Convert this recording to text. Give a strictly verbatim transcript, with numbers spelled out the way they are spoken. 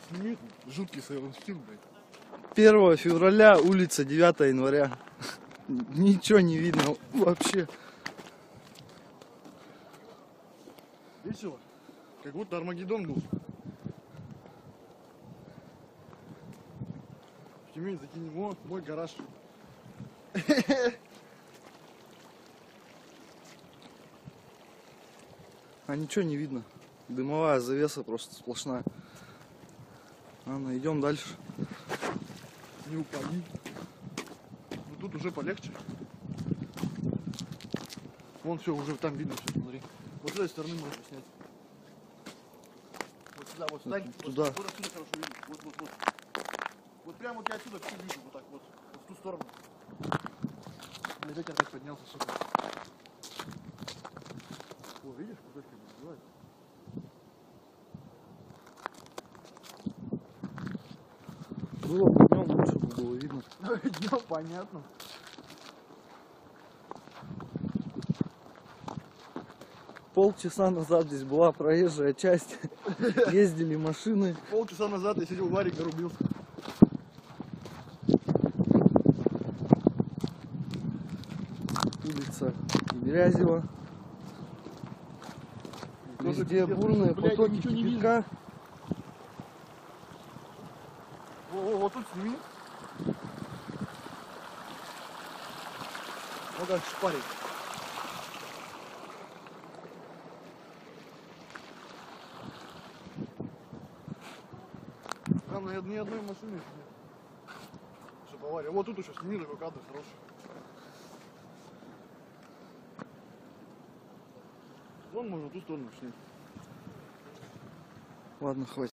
сними, жуткий Silent Hill, блядь. первого февраля, улица девятого января. Ничего не видно вообще. Весело. Как будто Армагеддон был. В Тюмень закинем. О, мой гараж. А ничего не видно. Дымовая завеса просто сплошная. Ладно, идем дальше. Не упади. Ну тут уже полегче. Вон все, уже там видно все, смотри. Вот с этой стороны можно снять. Вот сюда, вот встань. Туда. Вот, вот отсюда хорошо видно. Вот, вот, вот. Вот прямо вот я отсюда все вижу, вот так вот. Вот в ту сторону. Блин, ветер так поднялся, сука. О, видишь, кусочки разбивают. Было бы днем, лучше бы было видно. Днем понятно. Полчаса назад здесь была проезжая часть. Ездили машины. Полчаса назад я сидел в Варике, рубился. Улица Тимирязева. Везде бурные Блядь, потоки ничего не кипятка. Во, во, вот тут сними. Вот как шпарик. Там на ни одной машины нет. Чтобы авария. Вот тут еще сними, такой кадр хороший. Вон можно в ту сторону снять. Ладно, хватит.